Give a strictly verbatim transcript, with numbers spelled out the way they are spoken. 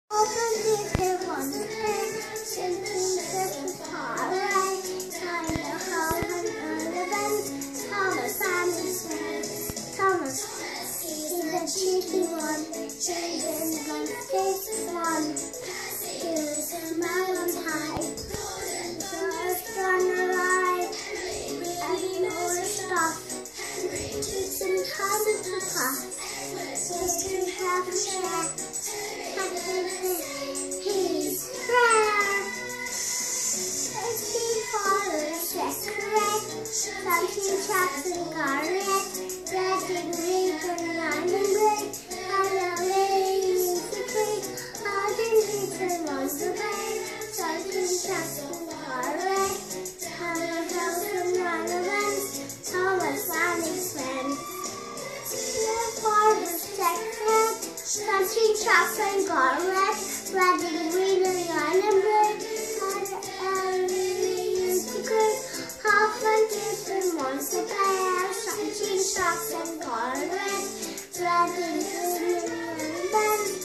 Open the one day, sinking the car right, kind of how and eleven. Thomas and his friends. Thomas is the cheeky one, children one face one. He was a smile on high, first on the right, and all stuff. It's in time to pass. Just to have a chat. His prayer. Fifteen followers decorate. Something chops and garlic. Red and green and lemon green. And a lady musically. All the people on the way. Something chops and garlic. And a house and ornaments. Thomas and his friends. The followers decorate. Something chops and garlic. Red and green and lemon green. And a lady musically. Half and different ones to play. Something chops and garlic. Red and green and lemon.